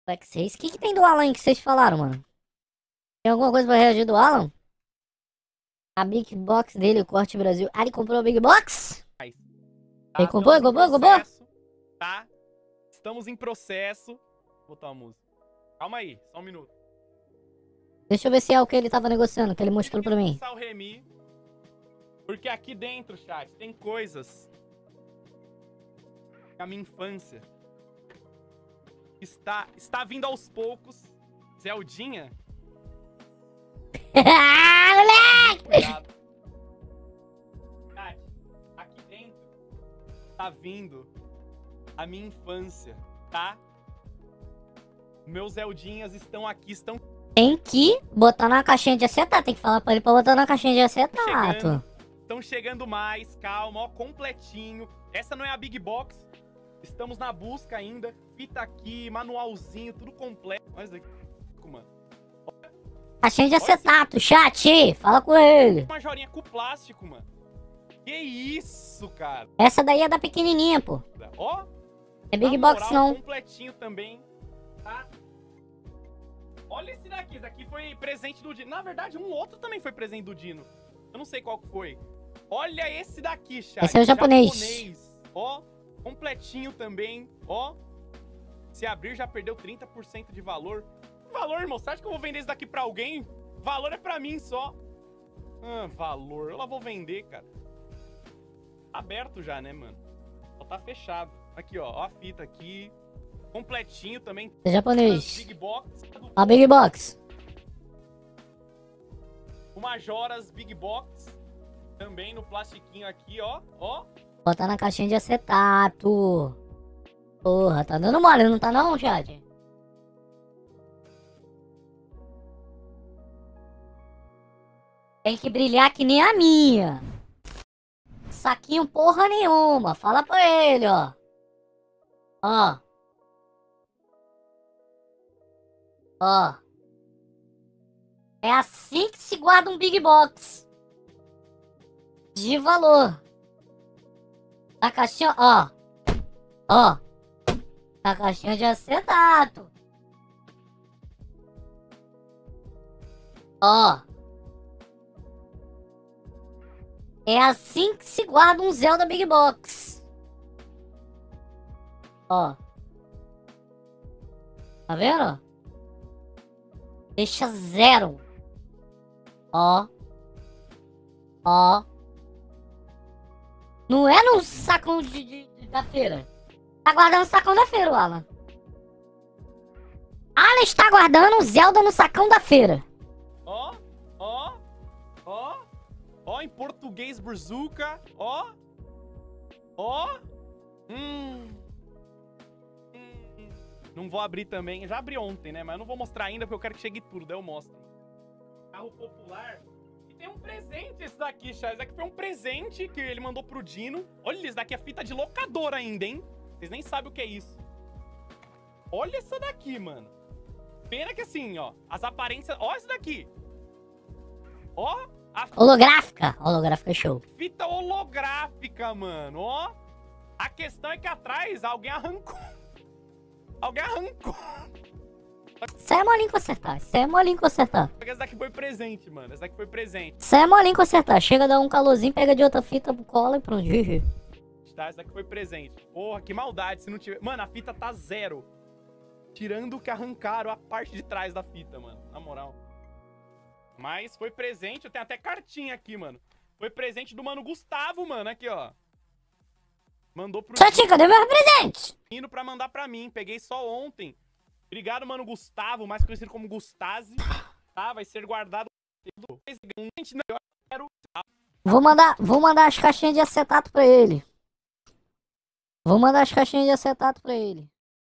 O que tem do Alan aí que vocês falaram, mano? Tem alguma coisa pra reagir do Alan? A Big Box dele, o Corte Brasil. Ah, ele comprou a Big Box? Tá, Ele comprou? Tá? Estamos em processo. Vou botar uma música. Calma aí, só um minuto. Deixa eu ver se é o que ele tava negociando, que ele mostrou pra mim. O Remy, porque aqui dentro, chat, tem coisas que a minha infância está vindo aos poucos. Zeldinha. Moleque! Cuidado. Chat, aqui dentro tá vindo a minha infância, tá? Meus Zeldinhas estão aqui, estão Tem que botar na caixinha de acetato. Tem que falar pra ele pra botar na caixinha de acetato. Estão chegando mais, calma, ó, completinho. Essa não é a Big Box. Estamos na busca ainda. Fita aqui, manualzinho, tudo completo. Olha isso daqui, mano. Caixinha de acetato, chat. Fala com ele. Uma jorinha com plástico, mano. Que isso, cara. Essa daí é da pequenininha, pô. Ó. É Big Na Box moral, não. Completinho também, tá? Olha esse daqui. Esse daqui foi presente do Dino. Na verdade, um outro também foi presente do Dino. Eu não sei qual que foi. Olha esse daqui, chat. Esse é o japonês. Ó, completinho também, ó. Se abrir, já perdeu 30% de valor. Valor, irmão? Você acha que eu vou vender isso daqui pra alguém? Valor é pra mim só. Valor. Eu lá vou vender, cara. Aberto já, né, mano? Só tá fechado. Aqui, ó a fita aqui. Completinho também. É japonês. Big Box. A Big Box. O Majora's Big Box. Também no plastiquinho aqui, ó. Ó. Botar na caixinha de acetato. Porra, tá dando mole, não tá não, chat? Tem que brilhar que nem a minha. Saquinho porra nenhuma. Fala pra ele, ó. Ó. Ó. É assim que se guarda um Big Box. De valor. Na caixinha, ó. Ó. Na caixinha de acetato. Ó. É assim que se guarda um Zelda Big Box. Ó. Tá vendo? Deixa zero. Ó. Ó. Não é no sacão da feira. Tá guardando o sacão da feira, o Alan. Alan está guardando o Zelda no sacão da feira. Ó. Ó. Ó. Ó, em português, Brazuca. Ó. Ó. Não vou abrir também. Já abri ontem, né? Mas eu não vou mostrar ainda porque eu quero que chegue tudo. Daí eu mostro. Carro popular. E tem um presente esse daqui, Chá. Esse daqui foi um presente que ele mandou pro Dino. Olha, esse daqui é fita de locador ainda, hein? Vocês nem sabem o que é isso. Olha essa daqui, mano. Pena que assim, ó. As aparências... Ó essa daqui. Ó. Holográfica. Holográfica é show. Fita holográfica, mano. Ó. A questão é que atrás alguém arrancou. Alguém arrancou. Isso aí é molinho consertar. Isso aí é molinho consertar. Esse daqui foi presente, mano. Esse daqui foi presente. Isso aí é molinho consertar. Chega, dá um calorzinho, pega de outra fita, cola e pronto. Tá, esse daqui foi presente. Porra, que maldade se não tiver... Mano, a fita tá zero. Tirando que arrancaram a parte de trás da fita, mano. Na moral. Mas foi presente. Eu tenho até cartinha aqui, mano. Foi presente do mano Gustavo, mano. Aqui, ó. Mandou pro... Chatinho, cadê meu presente? Indo pra mandar pra mim. Peguei só ontem. Obrigado, mano Gustavo, mais conhecido como Gustazi. Tá, vai ser guardado. Vou mandar as caixinhas de acetato pra ele. Vou mandar as caixinhas de acetato pra ele.